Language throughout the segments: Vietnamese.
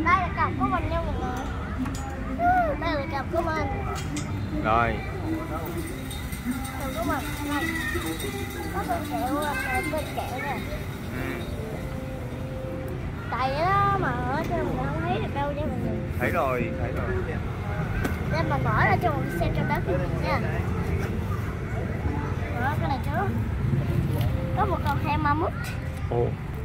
Đây là cặp của mình nha mọi người. Đây là cặp của mình. Rồi. Cặp của mình. Đây. Có con kẹo là con kẹo nè. Tại đó mà ở trên mình không thấy được đâu nha mọi người. Thấy rồi, thấy rồi. Nên mình mở ra cho mọi người xem cho đó nha. Mở cái này trước. Có một con heo ma mút. Ồ.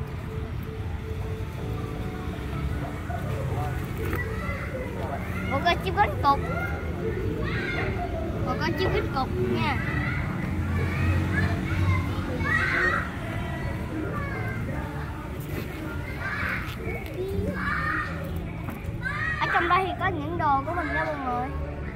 Một con chim cánh cụt. Một con chim cánh cụt nha. Ở trong đây thì có những đồ của mình nha mọi người.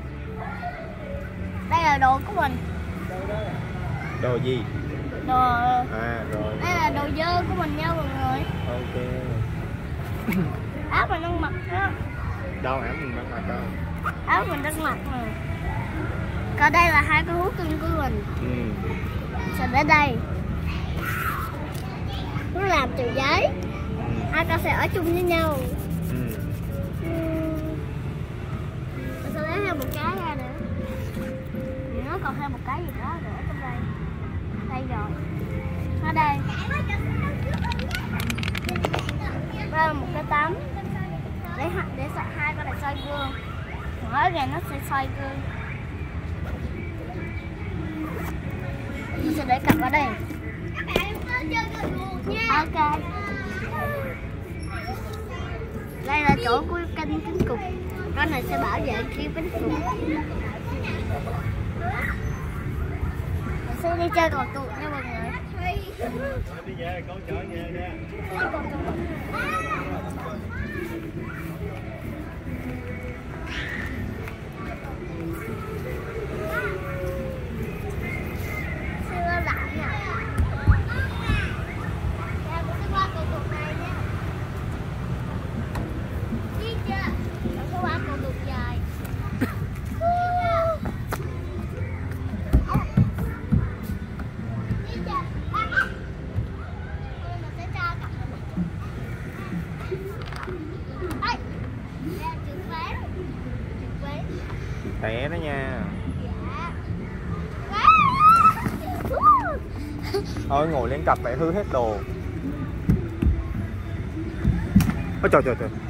Đây là đồ của mình. Đồ gì? Đồ. À rồi. Đây là đồ dơ của mình nha mọi người. Ok. Áo mình đang mặc đó. Đâu áo mình đang mặc đâu? Áo mình đang mặc nè. Còn đây là hai cái hú cưng của mình. Sẽ để đây. Nó làm từ giấy. Hai con sẽ ở chung với nhau. Mình sẽ lấy thêm một cái ra nữa. Nó còn thêm một cái gì đó nữa trong đây. Đây rồi. Ở đây. Đây là một cái tấm. Để hai con này soi gương. Mở ra nó sẽ soi gương. Mình sẽ để cặp ở đây. Ok. Đây là chỗ của cánh cụt. Con này sẽ bảo vệ kia cánh cụt. Mình sẽ đi chơi cò tuột nha mọi người. Đi về, con chở về nha. Té đó nha. Thôi ngồi lên cặp phải hư hết đồ. Ôi trời trời trời.